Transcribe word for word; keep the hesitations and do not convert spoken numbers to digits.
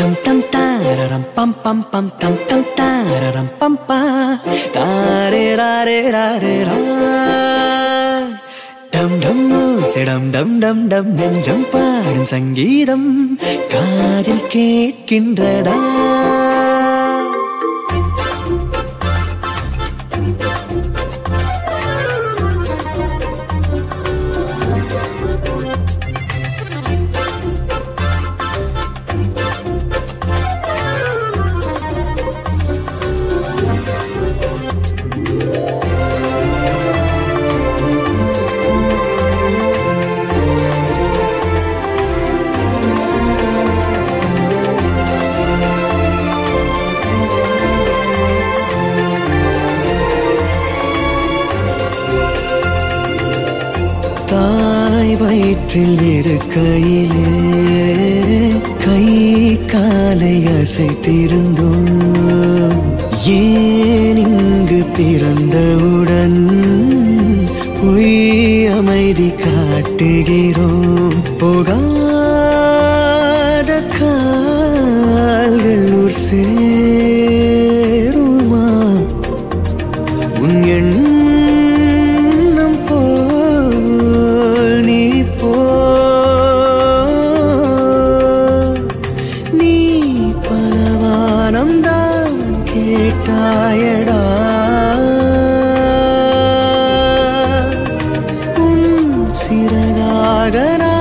tam tam tararam pam pam pam tam tam tararam pam pa tare ra re ra re ra dum dum sedam dum dum dum nenjam paadum sangeedam kaadil ketkindrada வயிற்றில் இருக்கையிலே கை காலை அசைத்திருந்தோம் ஏன் இங்கு பிறந்தவுடன் பொய் அமைதி காட்டுகிறோம் போகாத கால்கள் ஊர் சேருமா உன் எண்ணம் போல் நீ போ நீ பலவானம் தான் கேட்டாயடா உன் சிறகாக